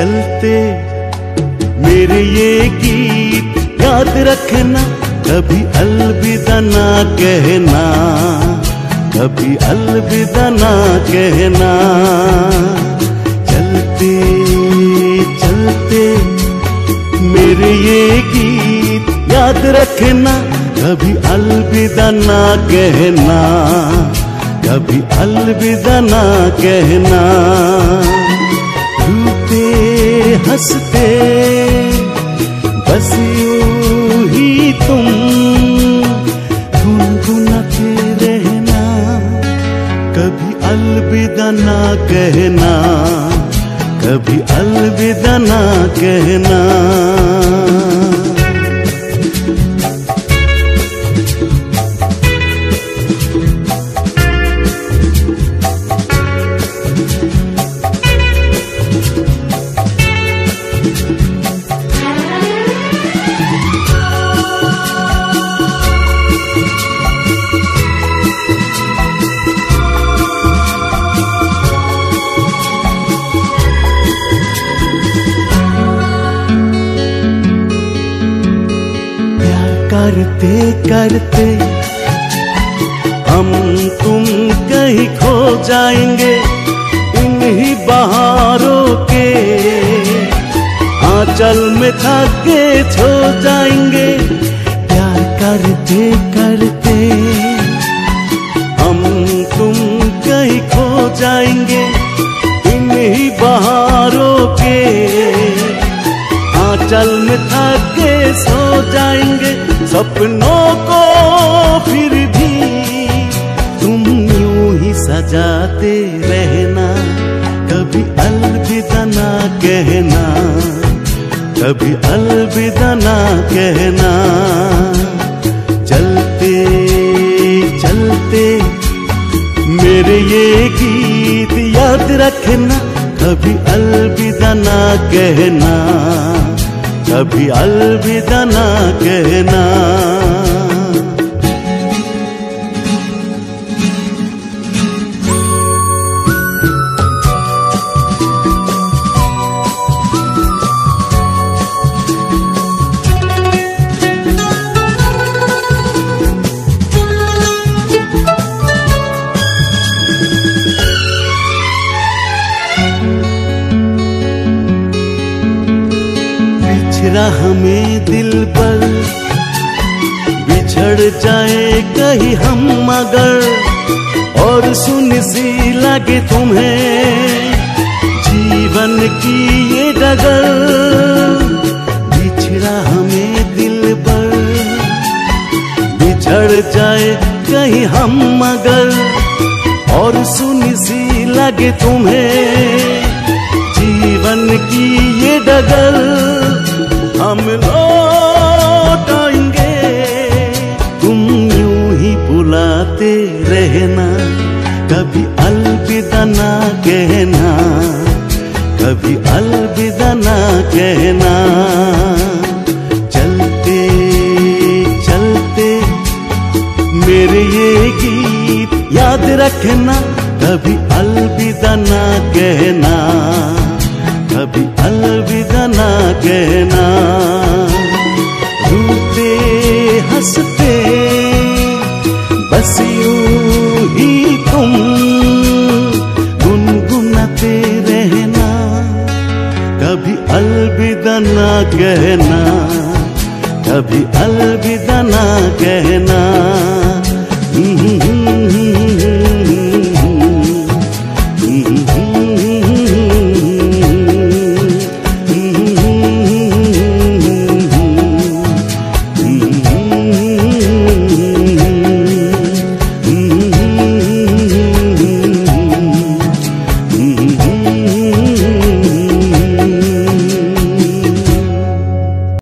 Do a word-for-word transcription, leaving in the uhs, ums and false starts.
चलते मेरे ये गीत याद रखना, कभी अलविदा ना कहना, कभी अलविदा ना कहना। चलते चलते मेरे ये गीत याद रखना, कभी अलविदा ना कहना, कभी अलविदा ना कहना। रूठे हंसते बस यूं ही तुम गुनगुनाते रहना, कभी अलविदा ना कहना, कभी अलविदा ना कहना। करते करते हम तुम कहीं खो जाएंगे, इन्हीं बहारों के आंचल में थके छो जाएंगे। प्यार करते करते हम तुम कहीं खो जाएंगे, इन्हीं बहारों के आंचल में थके सो जाएंगे। सपनों को फिर भी तुम यूं ही सजाते रहना, कभी अलविदा ना कहना, कभी अलविदा ना कहना। चलते चलते मेरे ये गीत याद रखना, कभी अलविदा ना कहना, कभी अलविदा ना कहना। हमें दिल पर बिछड़ जाए कहीं हम मगर, और सुन सी लगे तुम्हें जीवन की ये डगर। बिछड़ा हमें दिल पर बिछड़ जाए कहीं हम मगर, और सुन सी लगे तुम्हें जीवन की ये डगर। हम लौट आएंगे, तुम यूं ही बुलाते रहना, कभी अलविदा ना कहना, कभी अलविदा ना कहना। चलते चलते मेरे ये गीत याद रखना, कभी अलविदा ना कहना, कभी अलविदा ना कहना। रूठे हंसते बस यूं ही तुम गुनगुनाते रहना, कभी अलविदा ना कहना, कभी अल